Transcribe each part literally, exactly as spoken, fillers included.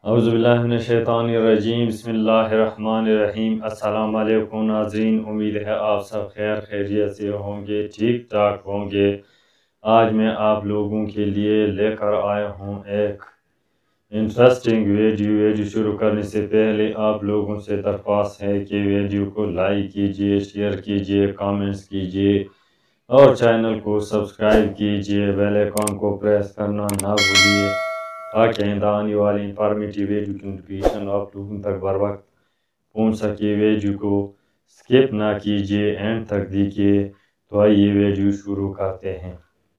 औज़ुबिल्लाहिमिनश्शैतानिर्रजीम बिस्मिल्लाहिर्रहमानिर्रहीम। अस्सलाम वालेकुम नाज़रीन, उम्मीद है आप सब खैर खैरियत से होंगे, ठीक ठाक होंगे। आज मैं आप लोगों के लिए लेकर आया हूँ एक इंटरेस्टिंग वीडियो। वीडियो शुरू करने से पहले आप लोगों से दरख्वास्त है कि वीडियो को लाइक कीजिए, शेयर कीजिए, कमेंट्स कीजिए और चैनल को सब्सक्राइब कीजिए। बेल आइकॉन को प्रेस करना ना भूलिए ताकि आइंदा आने वाली इंफॉर्मेटिव वीडियो की नोटिफिकेशन आप लोगों तक बर वक्त पहुँच सके। वीडियो को स्किप ना कीजिए, एंड तक देखिए। तो आइए वीडियो शुरू करते हैं।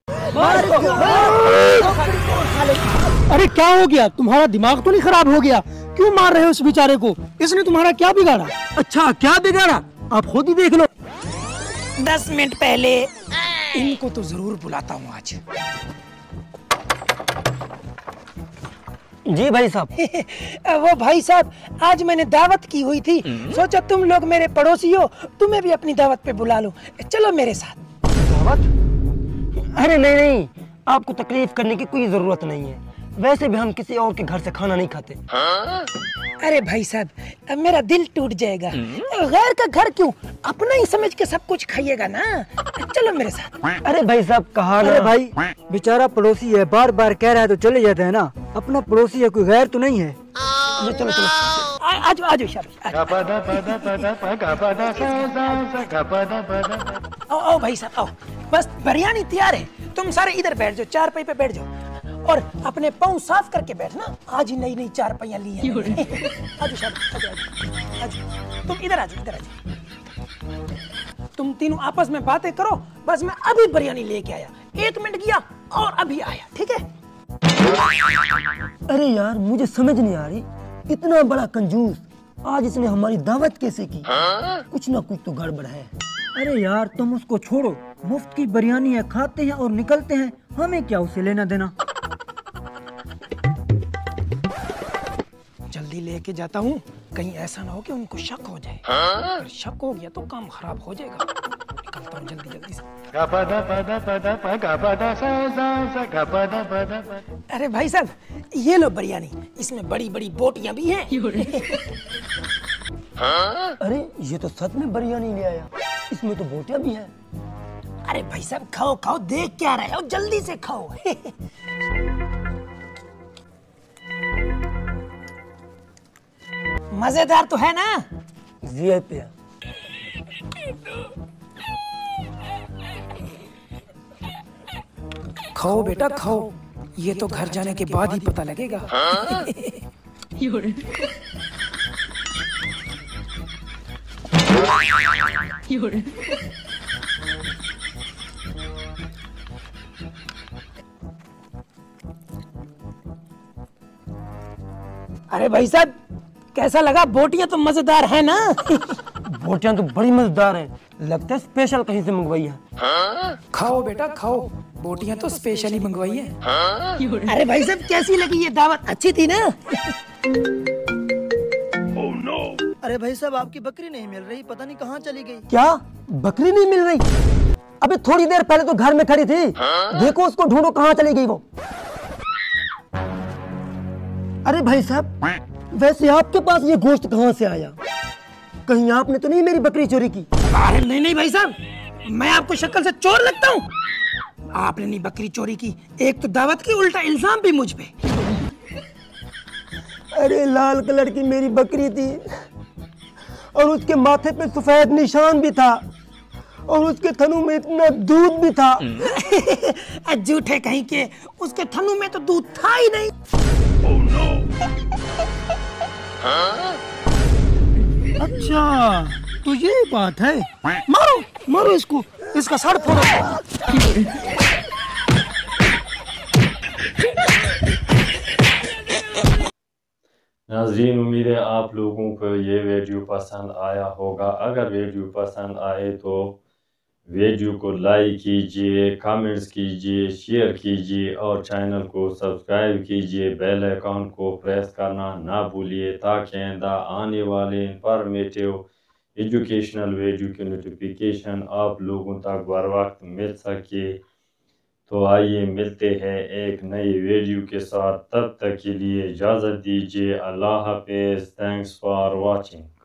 अरे क्या हो गया? तुम्हारा दिमाग तो नहीं खराब हो गया? क्यों मार रहे हो उस बेचारे को? इसने तुम्हारा क्या बिगाड़ा? अच्छा, क्या बिगाड़ा? आप खुद ही देख लो। दस मिनट पहले इनको तो जरूर बुलाता हूँ आज। जी भाई साहब। वो भाई साहब, आज मैंने दावत की हुई थी, सोचा तुम लोग मेरे पड़ोसी हो, तुम्हें भी अपनी दावत पे बुला लूं। चलो मेरे साथ। दावत? अरे नहीं नहीं, आपको तकलीफ करने की कोई जरूरत नहीं है। वैसे भी हम किसी और के घर से खाना नहीं खाते। अरे भाई साहब, अब मेरा दिल टूट जाएगा। गैर का घर क्यों, अपना ही समझ के सब कुछ खाइएगा ना। चलो मेरे साथ। अरे भाई साहब, कहा ना। अरे भाई, बेचारा पड़ोसी है, बार बार कह रहा है तो चले जाते हैं ना। अपना पड़ोसी है, कोई गैर तो नहीं है। चलो चलो चलो, आज आज आओ आओ भाई साहब आओ। बस बिरयानी तैयार है, तुम सारे इधर बैठ जाओ, चार पाई पे बैठ जाओ और अपने पाँव साफ करके बैठना। आज ही नई नई चार पहिया ली है। आजो शाबाश, आजो आजो, तुम इधर आजो, इधर आजो। तुम तीनों आपस में बातें करो, बस मैं अभी बिरयानी लेके आया। एक मिनट गया और अभी आया, ठीक है? अरे यार, मुझे समझ नहीं आ रही, इतना बड़ा कंजूस आज इसने हमारी दावत कैसे की? कुछ ना कुछ तो गड़बड़ है। अरे यार, तुम उसको छोड़ो, मुफ्त की बिरयानी है, खाते हैं और निकलते हैं, हमें क्या उससे लेना देना। जल्दी लेके जाता हूँ, कहीं ऐसा ना हो कि उनको शक हो जाए। अगर शक हो गया तो काम खराब हो जाएगा। निकलता हूँ जल्दी जल्दी से। अरे भाई साहब, ये लो बिरयानी, इसमें बड़ी बड़ी बोटियां भी हैं। अरे ये तो सच में बिरयानी ले आया, इसमें तो बोटियां भी हैं। अरे भाई साहब, खाओ खाओ, देख क्या रहे हो, जल्दी से खाओ। मजेदार तो है ना? जी पे। खाओ बेटा खाओ, ये तो घर जाने के बाद ही पता लगेगा। अरे भाई साहब, कैसा लगा? बोटियां तो मजेदार है ना? बोटियां तो बड़ी मजेदार हैं, लगता है स्पेशल कहीं से मंगवाई है। खाओ बेटा खाओ, बोटियां तो स्पेशली मंगवाई है। अरे भाई साहब, कैसी लगी ये दावत? अच्छी थी ना? oh, no. अरे भाई साहब, आपकी बकरी नहीं मिल रही, पता नहीं कहाँ चली गई। क्या बकरी नहीं मिल रही? अबे थोड़ी देर पहले तो घर में खड़ी थी। देखो उसको ढूंढो, कहाँ चली गई वो। अरे भाई साहब, वैसे आपके पास ये गोश्त कहाँ से आया? कहीं आपने तो नहीं मेरी बकरी चोरी की? अरे नहीं नहीं भाई साहब, मैं आपको शक्ल से चोर लगता हूँ? आपने नहीं बकरी चोरी की, एक तो दावत की, उल्टा इल्जाम भी मुझ पे। अरे लाल कलर की मेरी बकरी थी और उसके माथे पे सफेद निशान भी था और उसके थनों में इतना दूध भी था। झूठे कहीं के, उसके थनों में तो दूध था ही नहीं। oh, no. अच्छा, तो ये बात है। मारो मारो इसको, इसका सर फोड़ो। नाज़रीन, उम्मीद है आप लोगों को ये वीडियो पसंद आया होगा। अगर वीडियो पसंद आए तो वीडियो को लाइक कीजिए, कमेंट्स कीजिए, शेयर कीजिए और चैनल को सब्सक्राइब कीजिए। बेल आइकॉन को प्रेस करना ना भूलिए ताकि आइंदा आने वाले इंफॉर्मेटिव एजुकेशनल वीडियो की नोटिफिकेशन आप लोगों तक बर वक्त मिल सके। तो आइए मिलते हैं एक नई वीडियो के साथ, तब तक के लिए इजाज़त दीजिए। अल्लाह हाफ़िज़। Thanks for watching.